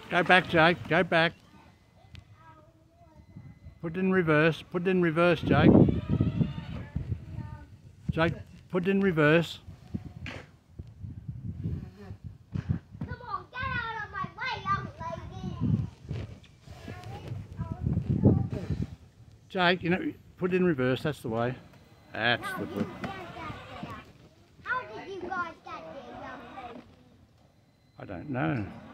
Go back, Jake. Go back. Put it in reverse. Put it in reverse, Jake. Jake, put it in reverse. Come on, get out of my way, young lady. Jake, you know, put it in reverse. That's the way. That's the way. How did you guys get there, young lady? I don't know.